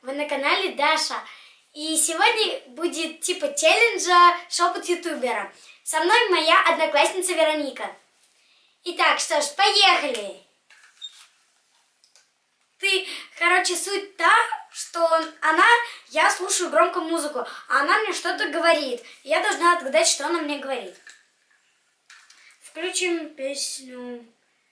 Вы на канале Даша. И сегодня будет типа челленджа шепот ютубера. Со мной моя одноклассница Вероника. Итак, что ж, поехали. Короче, суть та, что я слушаю громко музыку, а она мне что-то говорит. Я должна отгадать, что она мне говорит. Включим песню.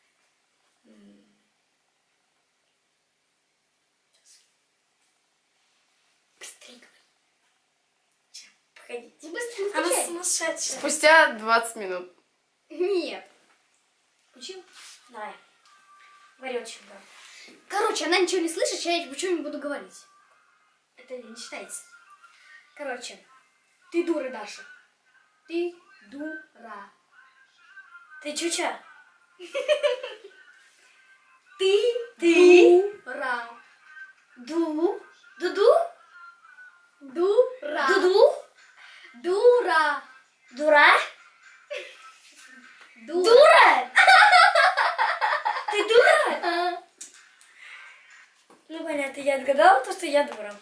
Погодите, быстро. Она сумасшедшая. Спустя 20 минут. Нет. Включил? Давай. Говори очень громко. Короче, она ничего не слышит, я ничего не буду говорить. Это не считается. Короче, ты дура, Даша. Ты дура. Ты чуча? Ты дура. Дуду? Дура. Дуду? Дура. Дура? Дура? Ты дура? Ну понятно, я отгадала то, что я дура.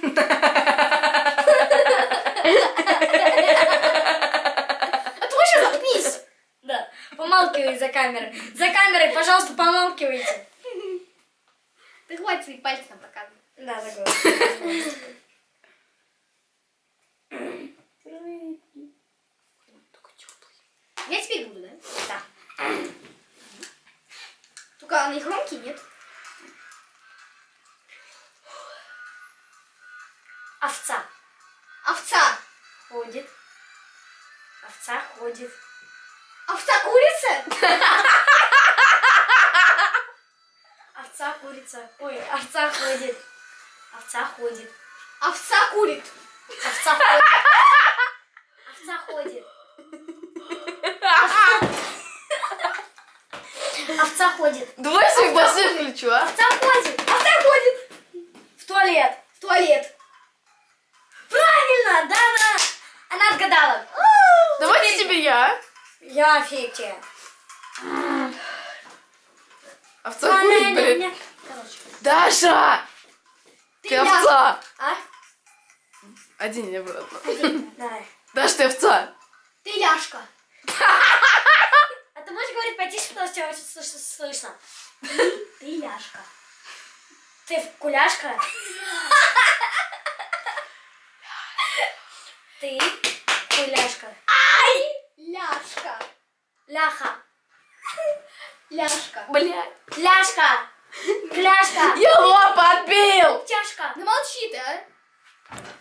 А ты вообще заткнись? Да, помалкивай за камерой. За камерой, пожалуйста, помалкивайте. Ты хватит свои пальцы нам показывать. Да, такое. Я теперь буду, да? Да. Только они громкие, нет? Овца. Овца. Ходит. Овца ходит. Овца курица? Овца курица. Ой, овца ходит. Овца ходит. Овца курит. Овца ходит. Овца ходит. Овца ходит. Давай свой басы включу, а? Овца ходит. Овца ходит. В туалет. В туалет. Правильно, да-да. Она отгадала. Давайте теперь я. Я фиг тебе. Овца курит, блин. Короче. Даша! Ты овца! А? Один не было. Давай. Даша, ты овца! Ты ляшка. А ты можешь говорить потише, потому что тебя очень слышно? Ты ляшка. Ты куляшка? Ты куляшка. Ай! Ляшка. Ляха. Ляшка. Блядь. Ляшка. Кляшка. Я лоб отбил! Тяжка. Ну молчи ты, а?